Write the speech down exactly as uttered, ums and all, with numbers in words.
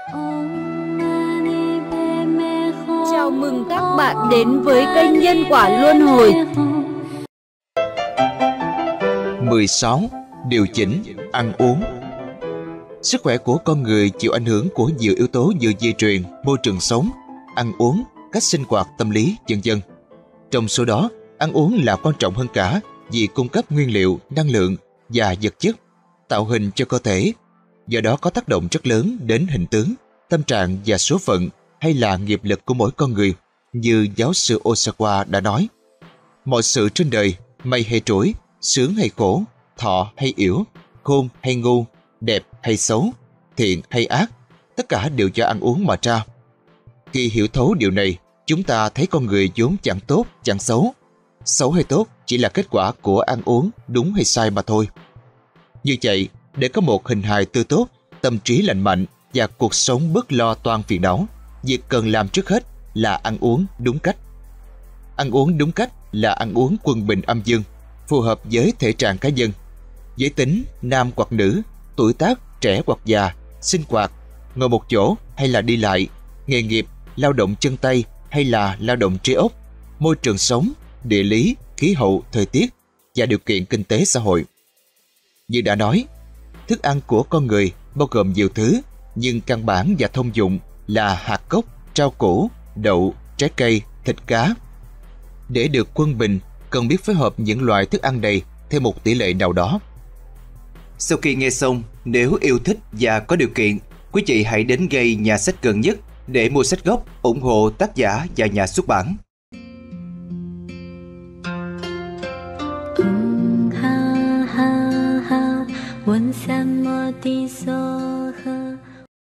Chào mừng các bạn đến với kênh Nhân Quả Luân Hồi. mười sáu. Điều chỉnh ăn uống. Sức khỏe của con người chịu ảnh hưởng của nhiều yếu tố như di truyền, môi trường sống, ăn uống, cách sinh hoạt tâm lý, vân vân. Trong số đó, ăn uống là quan trọng hơn cả vì cung cấp nguyên liệu, năng lượng và vật chất, tạo hình cho cơ thể. Do đó có tác động rất lớn đến hình tướng, tâm trạng và số phận hay là nghiệp lực của mỗi con người. Như giáo sư Osawa đã nói, mọi sự trên đời, mây hay trỗi, sướng hay khổ, thọ hay yểu, khôn hay ngu, đẹp hay xấu, thiện hay ác, tất cả đều do ăn uống mà ra. Khi hiểu thấu điều này, chúng ta thấy con người vốn chẳng tốt, chẳng xấu. Xấu hay tốt chỉ là kết quả của ăn uống đúng hay sai mà thôi. Như vậy, để có một hình hài tươi tốt, tâm trí lành mạnh và cuộc sống bớt lo toan phiền não, việc cần làm trước hết là ăn uống đúng cách. Ăn uống đúng cách là ăn uống quân bình âm dương, phù hợp với thể trạng cá nhân, giới tính nam hoặc nữ, tuổi tác trẻ hoặc già, sinh hoạt, ngồi một chỗ hay là đi lại, nghề nghiệp, lao động chân tay hay là lao động trí óc, môi trường sống, địa lý, khí hậu, thời tiết và điều kiện kinh tế xã hội. Như đã nói, thức ăn của con người bao gồm nhiều thứ, nhưng căn bản và thông dụng là hạt cốc, rau củ, đậu, trái cây, thịt cá. Để được quân bình, cần biết phối hợp những loại thức ăn này theo một tỷ lệ nào đó. Sau khi nghe xong, nếu yêu thích và có điều kiện, quý vị hãy đến ngay nhà sách gần nhất để mua sách gốc, ủng hộ tác giả và nhà xuất bản. Hãy subscribe cho kênh Ghiền Mì Gõ để không bỏ lỡ